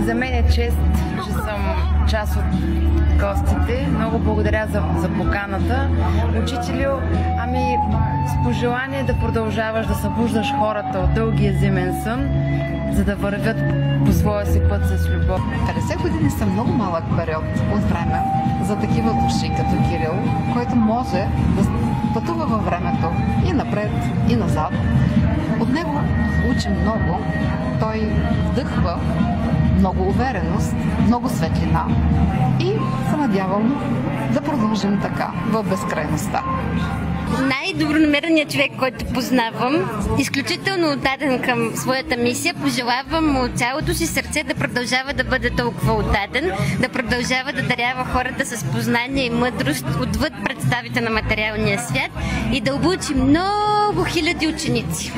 За мен е чест, че съм част от гостите. Много благодаря за поканата. Учителю, с пожелание да продължаваш да събуждаш хората от дългия зимен сън, за да вървят по своя си път с любов. 50 години са много малък период от време за такива души като Кирил, който може да пътува във времето и напред, и назад. От него учим много. Той вдъхва много увереност, много светлина и се надявам да продължим така в безкрайността. Най-добронамереният човек, който познавам, изключително отдаден към своята мисия. Пожелавам му от цялото си сърце да продължава да бъде толкова отдаден, да продължава да дарява хората с познание и мъдрост отвъд представите на материалния свят и да обучи много хиляди ученици.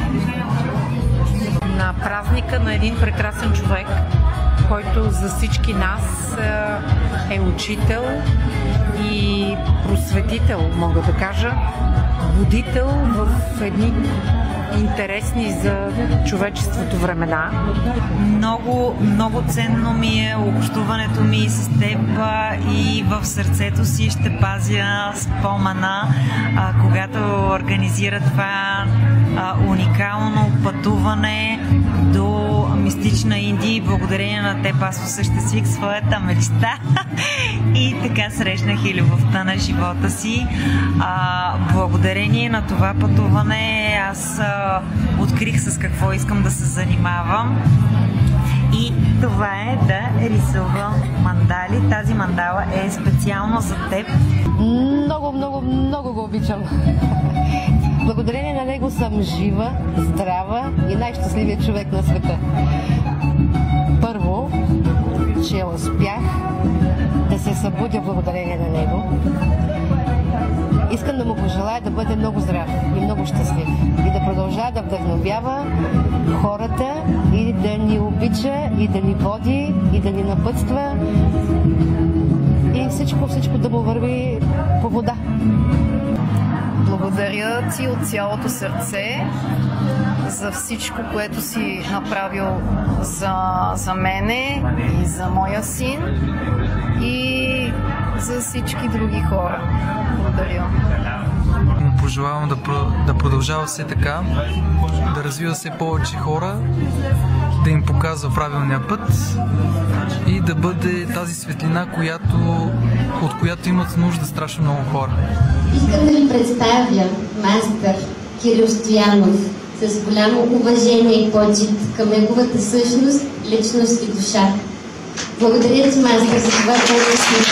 На празника на един прекрасен човек, който за всички нас е учител и просветител, мога да кажа, будител в едни интересни за човечеството времена. Много ценно ми е общуването ми с теб и в сърцето си ще пазя спомена, когато организира това уникално пътуване до мистична Индия. Благодарение на теб аз осъществих своята мечта и така срещнах и любовта на живота си. Благодарение на това пътуване аз открих с какво искам да се занимавам. И това е да рисувам мандали. Тази мандала е специално за теб. Много го обичам. Благодарение на него съм жива, здрава и най-щастливият човек на света. Първо, че успях да се събудя благодарение на него. Искам да му пожелая да бъде много здрав и много щастлив и да продължава да вдъхновява хората и да ни обича, и да ни води, и да ни напътства и всичко да му върви по вода. Благодаря ти от цялото сърце за всичко, което си направил за мене и за моя син и за всички други хора. Благодаря. Му пожелавам да продължава все така, да развива все повече хора, да им показва правилния път и да бъде тази светлина, от която имат нужда страшно много хора. Искам да ви представя мастер Кирил Стоянов с голямо уважение и почит към неговата същност, личност и душа. Благодаря ти, мастер, за това, което си.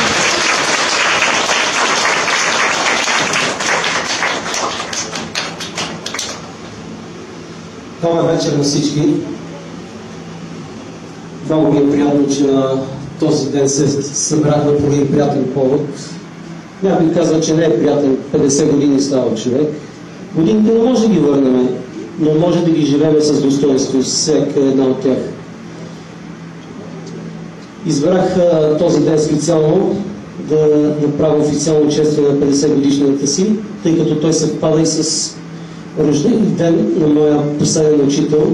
Добър вечер на всички. Много ми е приятно, че на този ден се събрахме по един приятен повод. Някой казва, че не е приятен, 50 години става човек. Годините не може да ги върнем, но може да ги живеем с достоинство, всяка една от тях. Избрах този ден специално да направя официално честване на 50 годишната си, тъй като той съвпада и с рожден ден на моя последен учител,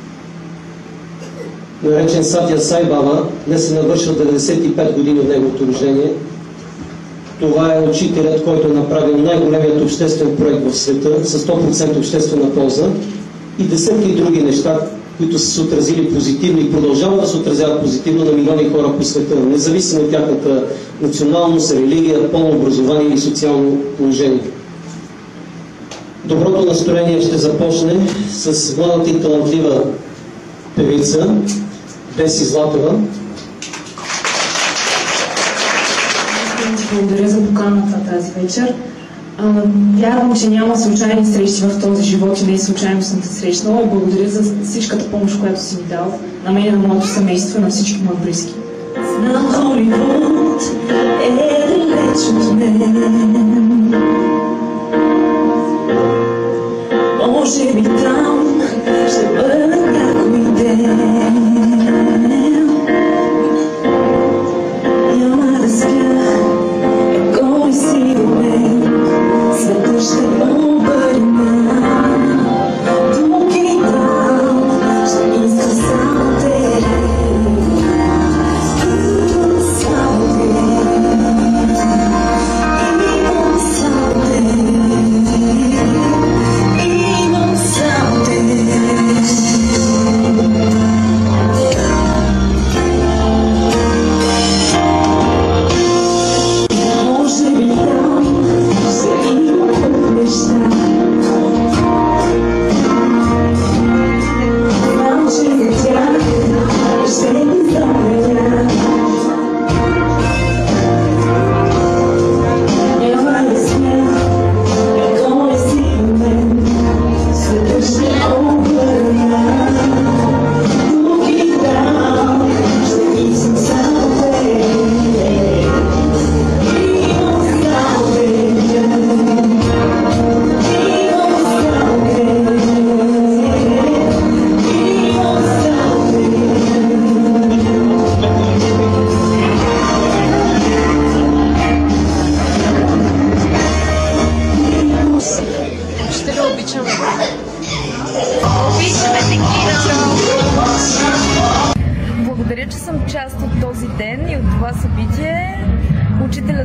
наречен Сатя Сай Баба. Днес се навършва 95 години от неговото рождение. Това е учителят, който е направил най-големият обществен проект в света с 100% обществена полза и десетки други неща, които са се отразили позитивно и продължават да се отразяват позитивно на милиони хора по света, независимо от тяхната националност, религия, пол, образование или социално положение. Доброто настроение ще започне с младата и талантлива певица Деси Златева. Благодаря за поканата тази вечер. Вярвам, че няма случайни срещи в този живот и не е случайно съм те срещнала и благодаря за всичката помощ, която си ми дал на мен и на моето семейство и на всички мои близки. Знам, Холивуд е далеч от мен. Може би там ще бъда някой ден. Няма да спя, ако не си до мен, светът ще обърна. Тук и там ще иска само тебе.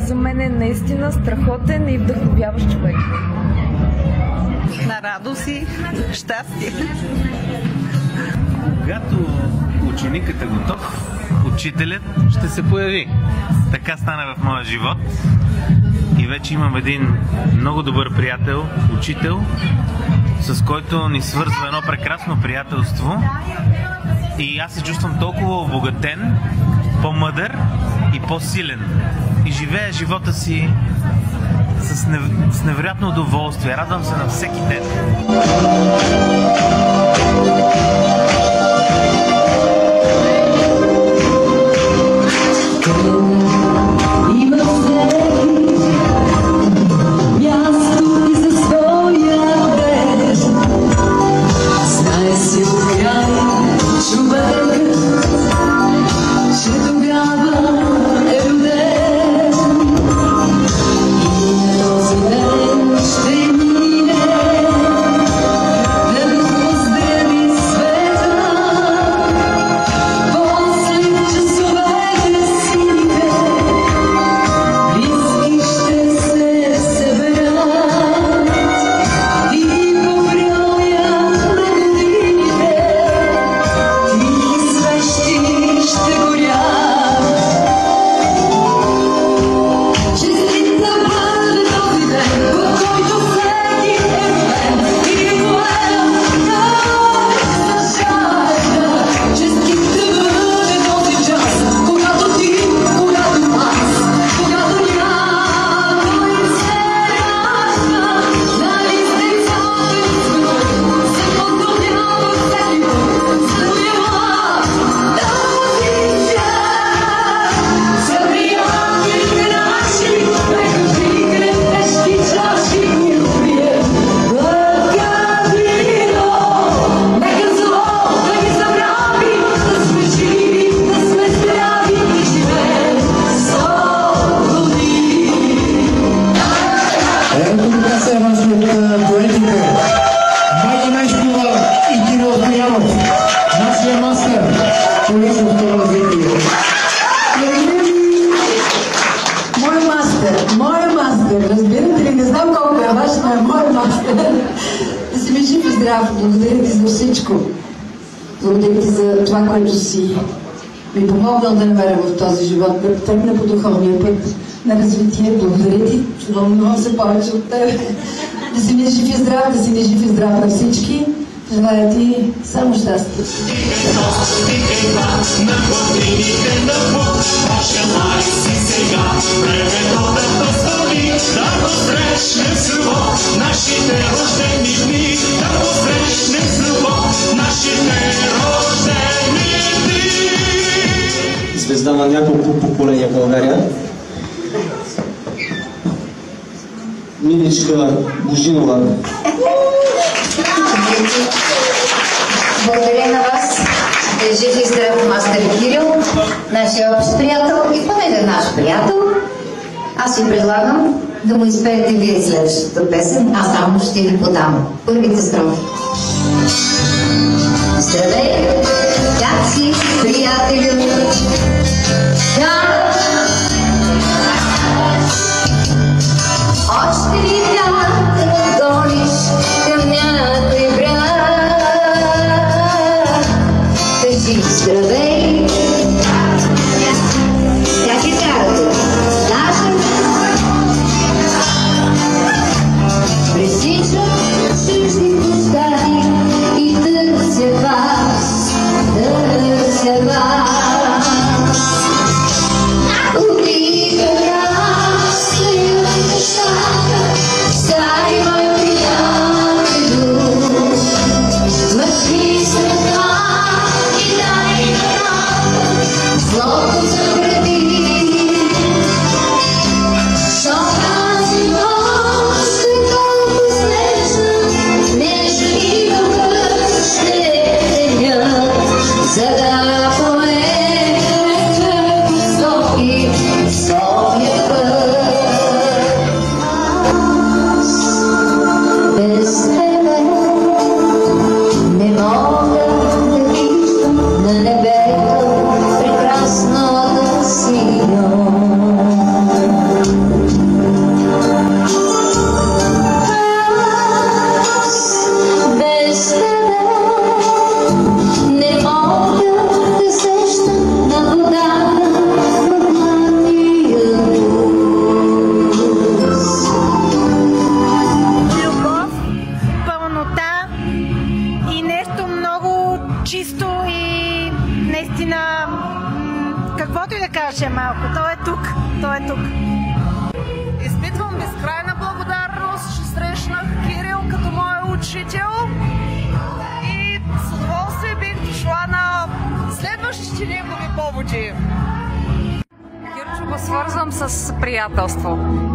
за мен е наистина страхотен и вдъхновяващ човек. На радост и щастие. Когато ученикът е готов, учителят ще се появи. Така стана в моя живот. И вече имам един много добър приятел, учител, с който ни свързва едно прекрасно приятелство. И аз се чувствам толкова обогатен, по-мъдър и по-силен. И живея живота си с невероятно удоволствие. Радвам се на всеки ден. Моя мастер, разбирате ли, не знам колко е ваш, но е моя мастер. Да си ми жив и здрав, благодаря ти за всичко. Благодаря ти за това, което си ми помогнал да намеря в този живот, да тръгна по духовния път на развитие. Благодаря ти, вълнувам се повече от теб. Да си ми жив и здрав, да си ми жив и здрав на всички. Желая ти само щастие. Звезда на няколко поколения в България. Миличка Божинова. Благодаря на вас. Жив и здрав мастер Кирил, нашия общ приятел и понеже наш приятел. Аз ви предлагам да му изпеете вие следващата песен, аз само ще ви подам първите строфи. Здравей, как си, приятелю? Още ли да гониш към някой бряг? Кажи здравей, как е карате? Наша пресичам чужди площади и търся вас, търся вас. свързвам с приятелство.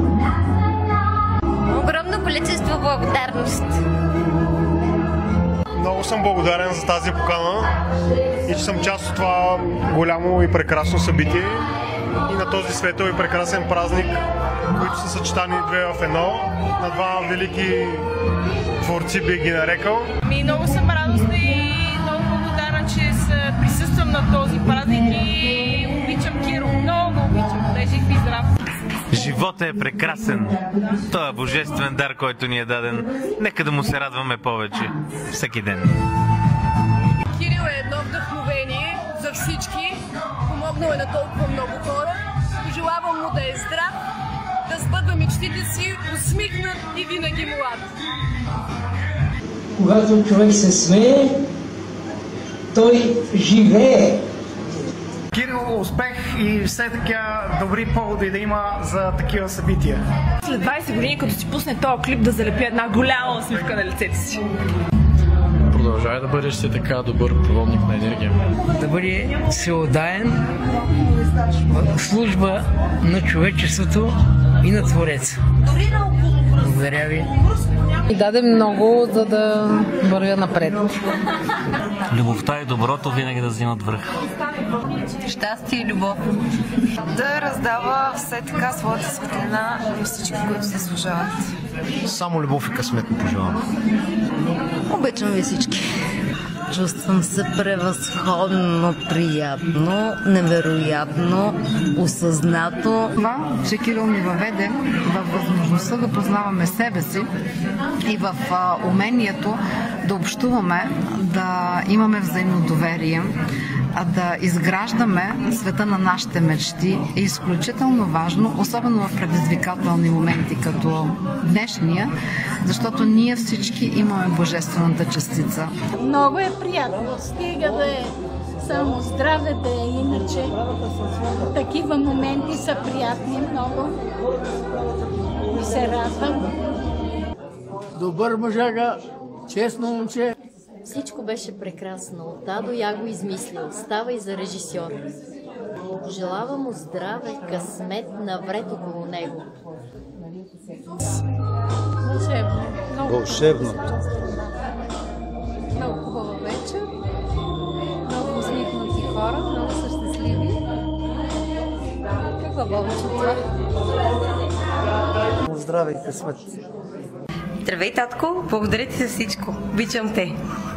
Огромно количество благодарност. Много съм благодарен за тази покана и че съм част от това голямо и прекрасно събитие и на този светъл и прекрасен празник, които са съчетани две в едно, на два велики творци би ги нарекал. Много съм радостна и много благодарна, че присъствам на този празник и обичам Киро. Много обичам. Дай жив и здрав. Животът е прекрасен. Той е божествен дар, който ни е даден. Нека да му се радваме повече. Всеки ден. Кирил е едно вдъхновение за всички. Помогнал е на толкова много хора. Пожелавам му да е здрав, да сбъдва мечтите си, усмихнат и винаги млад. Когато човек се смее, той живее. Кирил, успех и все така добри поводи да има за такива събития. След 20 години, като си пусне този клип, да залепи една голяма усмивка на лицето си. Продължавай да бъдеш все така добър проводник на енергия. Да бъде всеотдаен в служба на човечеството и на Твореца. Благодаря ви. И даде много, за да вървя напред. Любовта и доброто винаги да взимат връх. Щастие и любов. Да раздава все така своята светлина на всички, които се заслужават. Само любов и късмет му пожелавам. Обичам ви всички. Чувствам се превъзходно, приятно, невероятно, осъзнато. Това, че Кирил ни въведе във възможността да познаваме себе си и в умението да общуваме, да имаме взаимно доверие, да изграждаме света на нашите мечти е изключително важно, особено в предизвикателни моменти като днешния, защото ние всички имаме божествената частица. Много е приятно. Стига да е само здраве, да е иначе. Такива моменти са приятни много. И се радвам. Добър мъжага, честно момче. Всичко беше прекрасно. От А до Я го измислил. Става и за режисьор. Пожелавам му здраве, късмет, навред около него. Вълшебно. Много хубава вечер. Много усмихнати хора. Много са щастливи. Какво повече това? Здраве и късмет. Здравей, татко! Благодаря ти за всичко. Обичам те!